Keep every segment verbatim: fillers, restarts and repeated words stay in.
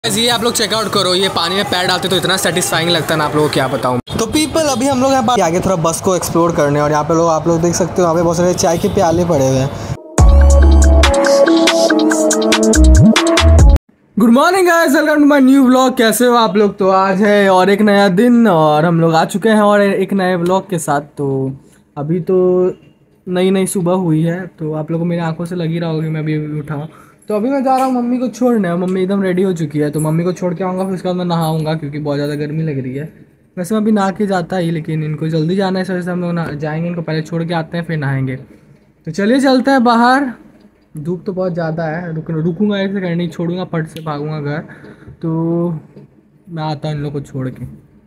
ये आप लोग चेकआउट करो, ये पानी में पैर डालते तो इतना सेटिस्फाइंग लगता है ना, आप लोगों को क्या बताऊँ। तो पीपल अभी हम लोग यहाँ पर आगे थोड़ा बस को एक्सप्लोर करने, और यहाँ पे लोग आप लोग देख सकते हो यहाँ पे बहुत सारे चाय के प्याले पड़े हुए हैं। Good morning guys, welcome to my new vlog. कैसे हो आप लोग? तो आज है और एक नया दिन और हम लोग आ चुके हैं और एक नए व्लॉग के साथ। तो अभी तो नई नई सुबह हुई है, तो आप लोगों को मेरी आंखों से लग ही रहा होगा कि मैं अभी उठा हूँ। तो अभी मैं जा रहा हूँ मम्मी को छोड़ने, और मम्मी एकदम रेडी हो चुकी है। तो मम्मी को छोड़ के आऊँगा, फिर उसके बाद मैं नहाऊँगा क्योंकि बहुत ज़्यादा गर्मी लग रही है। वैसे मैं अभी नहा के जाता ही, लेकिन इनको जल्दी जाना है, इस वजह से हम लोग ना जाएंगे, इनको पहले छोड़ के आते हैं फिर नहाएंगे। तो चलिए चलते हैं बाहर। धूप तो बहुत ज़्यादा है, रुक रुकूँगा एक सेकंड, नहीं छोड़ूंगा, फट से भागूंगा घर। तो मैं आता हूँ इन लोग को छोड़ के।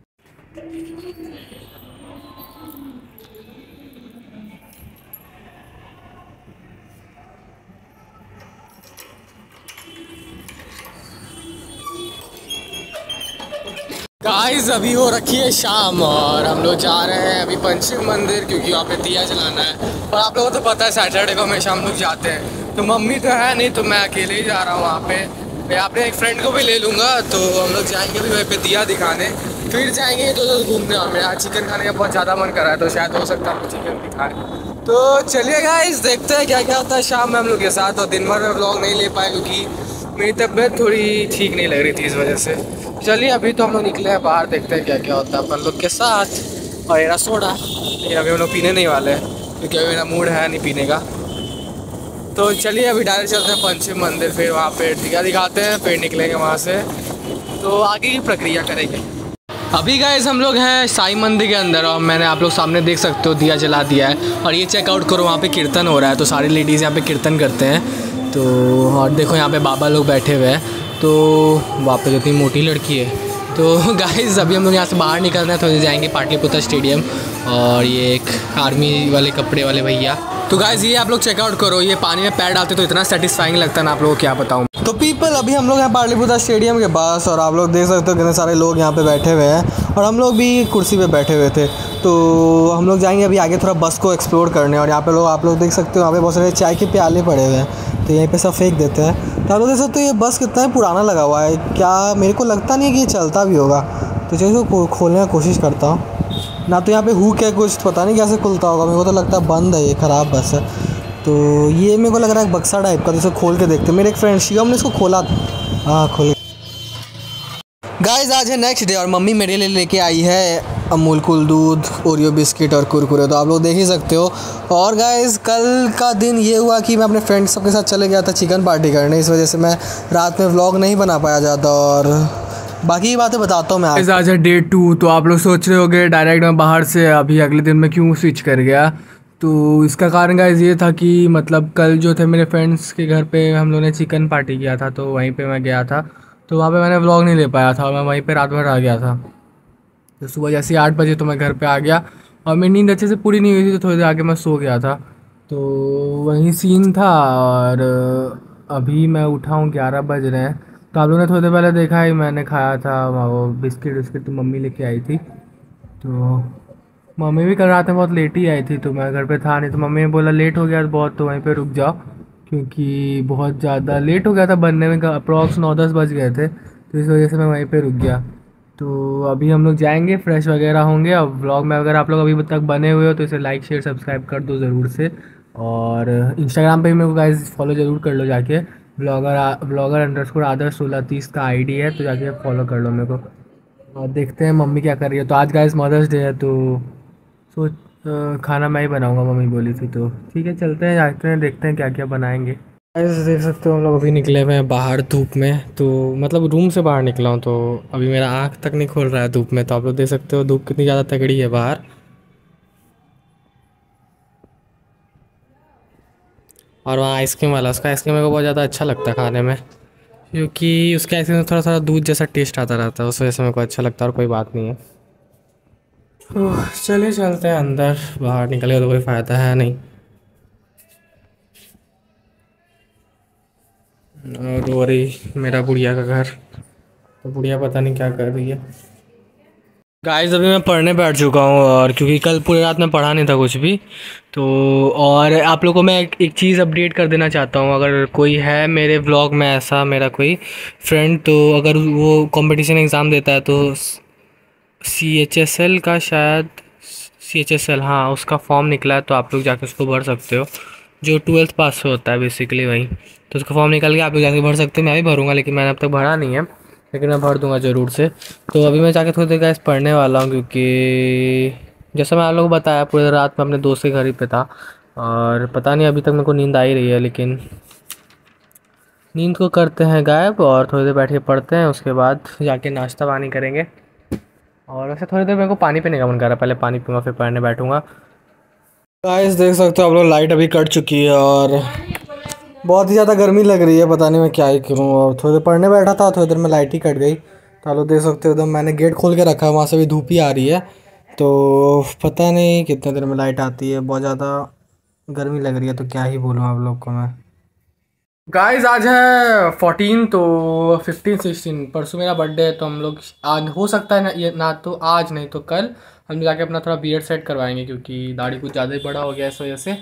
गाइस अभी हो रखी है शाम और हम लोग जा रहे हैं अभी पंचम मंदिर, क्योंकि वहाँ पे दिया जलाना है। और आप लोगों को तो पता है सैटरडे को हमेशा हम लोग जाते हैं। तो मम्मी तो है नहीं, तो मैं अकेले ही जा रहा हूँ वहाँ पे। मैं अपने एक फ्रेंड को भी ले लूँगा, तो हम लोग जाएंगे अभी वहीं पे दिया दिखाने, फिर जाएंगे तो तो घूमने। और मेरा चिकन खाने का बहुत ज़्यादा मन कर रहा है, तो शायद हो सकता है चिकन भी खाए। तो चलिए गाइस देखते हैं क्या क्या होता है शाम में हम लोग के साथ। और दिन भर में व्लॉग नहीं ले पाए क्योंकि मेरी तबीयत थोड़ी ठीक नहीं लग रही थी, इस वजह से। चलिए अभी तो हम लोग निकले हैं बाहर, देखते हैं क्या क्या होता है अपन लोग के साथ। और मेरा सोडा, लेकिन अभी हम लोग पीने नहीं वाले हैं क्योंकि अभी मेरा मूड है नहीं पीने का। तो चलिए अभी डायरेक्ट चलते हैं पंचम मंदिर, फिर वहाँ पे दिया दिखाते हैं, फिर निकलेंगे वहाँ से। तो आगे की प्रक्रिया करेंगे। अभी गाइस हम लोग हैं साईं मंदिर के अंदर, और मैंने आप लोग सामने देख सकते हो दिया जला दिया है। और ये चेकआउट करो, वहाँ पे कीर्तन हो रहा है, तो सारी लेडीज़ यहाँ पे कीर्तन करते हैं। तो और देखो यहाँ पे बाबा लोग बैठे हुए हैं। तो वहाँ पे जो इतनी मोटी लड़की है। तो गाइस अभी हम लोग यहाँ से बाहर निकलना है, थोड़ी जाएंगे पाटलिपुत्र स्टेडियम। और ये एक आर्मी वाले कपड़े वाले भैया। तो गाइस ये आप लोग चेकआउट करो, ये पानी में पैर डालते तो इतना सेटिस्फाइंग लगता है ना, आप लोगों को क्या बताऊँ। तो पीपल अभी हम लोग हैं पाटलिपुत्र स्टेडियम के पास, और आप लोग देख सकते हो कितने सारे लोग यहाँ पे बैठे हुए हैं, और हम लोग भी कुर्सी पे बैठे हुए थे। तो हम लोग जाएंगे अभी आगे थोड़ा बस को एक्सप्लोर करने, और यहाँ पे लोग आप लोग देख सकते हो यहाँ पे बहुत सारे चाय के प्याले पड़े हुए हैं, तो यहीं पे सब फेंक देते हैं। तो आप लोग देख सकते हो ये बस कितना पुराना लगा हुआ है, क्या मेरे को लगता नहीं है कि ये चलता भी होगा। तो चलिए इसको खोलने की कोशिश करता हूँ। ना तो यहाँ पे हुक है, कुछ पता नहीं कैसे खुलता होगा, मेरे को तो लगता है बंद है, ये ख़राब बस है। तो ये मेरे को लग रहा है बक्सा टाइप का, तो इसे खोल के देखते हैं। मेरे एक फ्रेंड शिवम ने इसको खोला, हाँ खोल। गाइस आज है नेक्स्ट डे, और मम्मी मेरे लिए लेके आई है अमूल कूल दूध, ओरियो बिस्किट और कुरकुरे, तो आप लोग देख ही सकते हो। और गाइस कल का दिन ये हुआ कि मैं अपने फ्रेंड्स सबके साथ चले गया था चिकन पार्टी करने, इस वजह से मैं रात में व्लॉग नहीं बना पाया ज़्यादा। और बाकी की बातें बताता हूँ मैं आज। आज है डे टू, तो आप लोग सोच रहे होंगे डायरेक्ट मैं बाहर से अभी अगले दिन में क्यों स्विच कर गया। तो इसका कारण गाइस ये था कि मतलब कल जो थे मेरे फ्रेंड्स के घर पे हम लोगों ने चिकन पार्टी किया था, तो वहीं पे मैं गया था। तो वहाँ पे मैंने व्लॉग नहीं ले पाया था, और मैं वहीं पे रात भर आ गया था। तो सुबह जैसे आठ बजे तो मैं घर पे आ गया, और मेरी नींद अच्छे से पूरी नहीं हुई थी, तो थोड़ी देर आगे मैं सो गया था। तो वही सीन था। और अभी मैं उठा हूँ, ग्यारह बज रहे हैं। तो आप लोगों ने थोड़ी देर पहले देखा ही, मैंने खाया था वो बिस्किट विस्किट, तो मम्मी लेके आई थी। तो मम्मी भी कल रात में बहुत लेट ही आई थी, तो मैं घर पे था नहीं। तो मम्मी ने बोला लेट हो गया तो बहुत, तो वहीं पे रुक जाओ, क्योंकि बहुत ज़्यादा लेट हो गया था बनने में, अप्रॉक्स नौ दस बज गए थे। तो इस वजह से मैं वहीं पे रुक गया। तो अभी हम लोग जाएंगे, फ्रेश वगैरह होंगे। और व्लॉग में अगर आप लोग अभी तक बने हुए हो तो इसे लाइक शेयर सब्सक्राइब कर दो ज़रूर से। और इंस्टाग्राम पे भी मेरे को गाइस फॉलो ज़रूर कर लो जाके, blogger blogger underscore Adarsh सोलह तीस का आईडी है, तो जाके फॉलो कर लो मेरे को। और देखते हैं मम्मी क्या कर रही है। तो आज गाइस मदर्स डे है, तो सोच खाना मैं ही बनाऊंगा, मम्मी बोली थी। तो ठीक है चलते हैं, जाते हैं, देखते हैं क्या क्या बनाएंगे। ऐसे देख सकते हो हम लोग अभी निकले हुए हैं बाहर धूप में, तो मतलब रूम से बाहर निकला हूँ, तो अभी मेरा आँख तक नहीं खोल रहा है धूप में। तो आप लोग देख सकते हो धूप कितनी ज़्यादा तगड़ी है बाहर। और वहाँ आइसक्रीम वाला, उसका आइसक्रीम मेरे को बहुत ज़्यादा अच्छा लगता है खाने में, क्योंकि उसके आइसक्रीम में थोड़ा थोड़ा दूध जैसा टेस्ट आता रहता है, उस वजह से मेरे को अच्छा लगता है, और कोई बात नहीं है। चलिए चलते हैं अंदर, बाहर निकले तो कोई फ़ायदा है नहीं। और वो रही मेरा बुढ़िया का घर, तो बुढ़िया पता नहीं क्या कर रही है। गाइस अभी मैं पढ़ने बैठ चुका हूँ, और क्योंकि कल पूरी रात में पढ़ा नहीं था कुछ भी, तो और आप लोगों को मैं एक, एक चीज़ अपडेट कर देना चाहता हूँ। अगर कोई है मेरे व्लॉग में ऐसा मेरा कोई फ्रेंड, तो अगर वो कंपटीशन एग्ज़ाम देता है तो सी एच एस एल का शायद सी एच एस एल हाँ उसका फॉर्म निकला है, तो आप लोग जाके उसको भर सकते हो। जो ट्वेल्थ पास से होता है बेसिकली वही, तो उसका फॉर्म निकल के आप लोग जाके भर सकते हो। मैं भी भरूँगा, लेकिन मैंने अब तक भरा नहीं है, लेकिन मैं भर दूंगा ज़रूर से। तो अभी मैं जाके थोड़ी देर गाइस पढ़ने वाला हूँ, क्योंकि जैसा मैं आप लोगों को बताया पूरी रात में अपने दोस्त के घर ही पे था, और पता नहीं अभी तक मेरे को नींद आ ही रही है, लेकिन नींद को करते हैं गायब और थोड़ी देर बैठ के पढ़ते हैं, उसके बाद जाके नाश्ता पानी करेंगे। और वैसे थोड़ी देर मेरे को पानी पीने का मन कर रहा है, पहले पानी पीऊँगा फिर पढ़ने बैठूँगा। गाइस देख सकते हो आप लोग, लाइट अभी कट चुकी है और बहुत ही ज़्यादा गर्मी लग रही है, पता नहीं मैं क्या ही करूँ। और थोड़ी देर पढ़ने बैठा था, थोड़ी देर में लाइट ही कट गई। तो आप लोग देख सकते हो एकदम मैंने गेट खोल के रखा है, वहाँ से भी धूप ही आ रही है, तो पता नहीं कितने देर में लाइट आती है। बहुत ज़्यादा गर्मी लग रही है, तो क्या ही बोलूँ आप लोग को मैं। गाइस आज है फोर्टीन, तो फिफ्टीन सिक्सटीन परसों मेरा बर्थडे है, तो हम लोग आज हो सकता है ना, ये ना तो आज नहीं तो कल हम जाके अपना थोड़ा बियर्ड सेट करवाएंगे, क्योंकि दाढ़ी कुछ ज़्यादा ही बड़ा हो गया है इस वजह से।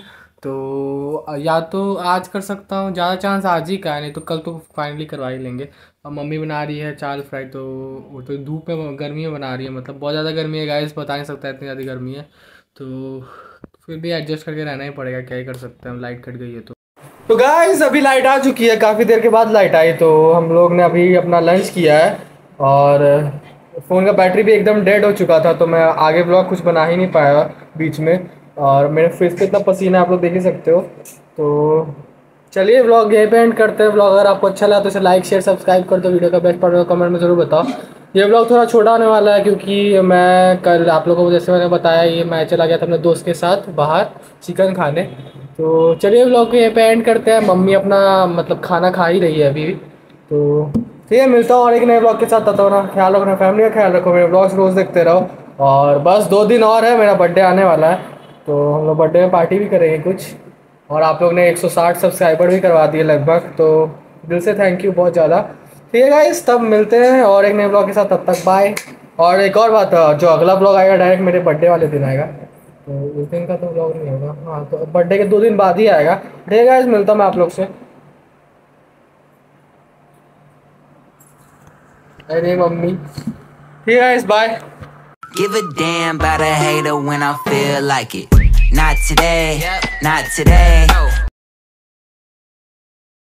तो या तो आज कर सकता हूँ, ज़्यादा चांस आज ही का है, नहीं तो कल तो फाइनली करवा ही लेंगे। अब मम्मी बना रही है चावल फ्राई, तो वो तो धूप में गर्मी में बना रही है, मतलब बहुत ज़्यादा गर्मी है गाइस, बता नहीं सकता इतनी ज़्यादा गर्मी है, तो फिर भी एडजस्ट करके रहना ही पड़ेगा, क्या ही कर सकते हैं, लाइट कट गई है तो। तो गाइस अभी लाइट आ चुकी है, काफ़ी देर के बाद लाइट आई, तो हम लोग ने अभी अपना लंच किया है, और फ़ोन का बैटरी भी एकदम डेड हो चुका था, तो मैं आगे ब्लॉग कुछ बना ही नहीं पाया बीच में, और मेरे फेस पे इतना पसीना आप लोग देख ही सकते हो। तो चलिए व्लॉग यहीं पे एंड करते हैं। व्लॉग अगर आपको अच्छा लगा तो इसे लाइक शेयर सब्सक्राइब कर दो, वीडियो का बेस्ट पार्ट कमेंट में ज़रूर बताओ। ये व्लॉग थोड़ा छोटा होने वाला है, क्योंकि मैं कल आप लोगों को जैसे मैंने बताया, ये मैं चला गया था अपने दोस्त के साथ बाहर चिकन खाने। तो चलिए व्लॉग को यहीं पे एंड करते हैं। मम्मी अपना मतलब खाना खा ही रही है अभी भी, तो ठीक है, मिलता हूँ और एक नए ब्लॉग के साथ। तब तक अपना ख्याल रखो, अपना फैमिली का ख्याल रखो, मेरे ब्लॉग्स रोज़ देखते रहो। और बस दो दिन और है, मेरा बर्थडे आने वाला है, तो हम लोग बर्थडे में पार्टी भी करेंगे कुछ। और आप लोग ने एक सौ साठ सब्सक्राइबर भी करवा दिए लगभग, तो दिल से थैंक यू बहुत ज़्यादा। ठीक है गाइस, तब मिलते हैं और एक नए ब्लॉग के साथ, तब तक बाय। और एक और बात, जो अगला ब्लॉग आएगा डायरेक्ट मेरे बर्थडे वाले दिन आएगा, तो उस दिन का तो ब्लॉग नहीं होगा, हाँ तो बर्थडे के दो दिन बाद ही आएगा। ठीक है गाइस, मिलता हूँ मैं आप लोग से। अरे मम्मी, ठीक है guys, bye. Give a damn about a hater when I feel like it. Not today, not today.